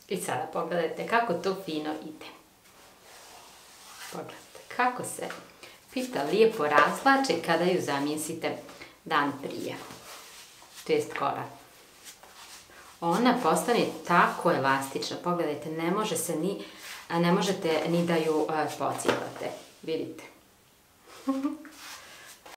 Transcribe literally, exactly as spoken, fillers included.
I sada pogledajte kako to fino ide. Pogledajte kako se pita lijepo razvlače kada ju zamijesite dan prije. To jest korak. Ona postane tako elastična. Pogledajte, ne može se ni, ne možete ni da ju pocipate. Vidite.